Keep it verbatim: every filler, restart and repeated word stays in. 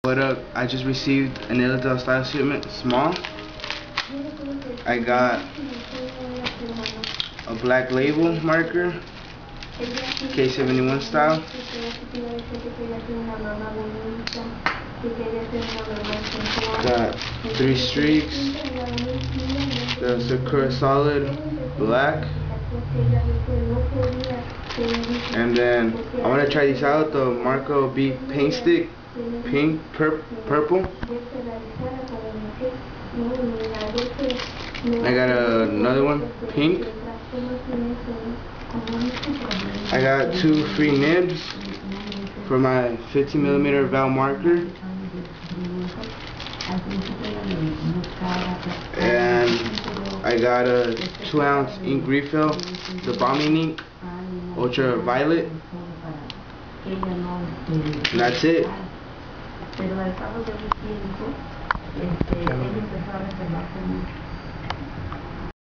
What up? I just received an Illadestylez shipment, small. I got a black label marker, K seventy-one style. Got three streaks. The Sakura solid black. And then I want to try these out. The Marco B paint stick, pink, pur purple. I got uh, another one, pink. I got two free nibs for my fifteen millimeter val marker. And I got a two ounce ink refill, the bombing ink, ultraviolet. And that's it.